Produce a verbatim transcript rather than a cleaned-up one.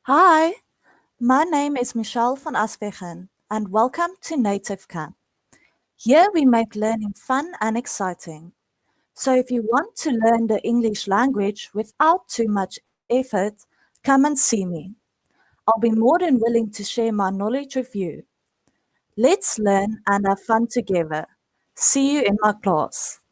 Hi, my name is Michelle van Aswegen, and welcome to Native Camp. Here we make learning fun and exciting. So if you want to learn the English language without too much effort, come and see me. I'll be more than willing to share my knowledge with you. Let's learn and have fun together. See you in my class.